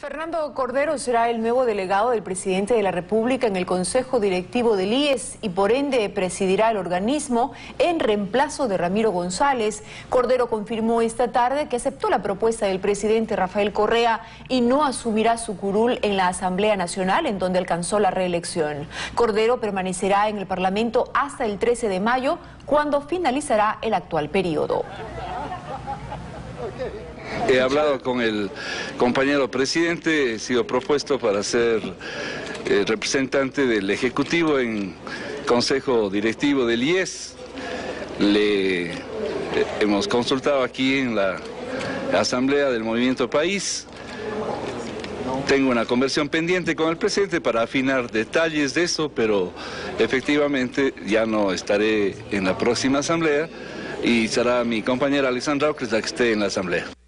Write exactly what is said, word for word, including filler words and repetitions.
Fernando Cordero será el nuevo delegado del presidente de la República en el Consejo Directivo del I E S y por ende presidirá el organismo en reemplazo de Ramiro González. Cordero confirmó esta tarde que aceptó la propuesta del presidente Rafael Correa y no asumirá su curul en la Asamblea Nacional, en donde alcanzó la reelección. Cordero permanecerá en el Parlamento hasta el trece de mayo, cuando finalizará el actual periodo. He hablado con el compañero presidente, he sido propuesto para ser eh, representante del Ejecutivo en Consejo Directivo del I E S. Le eh, hemos consultado aquí en la Asamblea del Movimiento País. Tengo una conversión pendiente con el presidente para afinar detalles de eso, pero efectivamente ya no estaré en la próxima asamblea y será mi compañera Alexandra Ocres la que esté en la asamblea.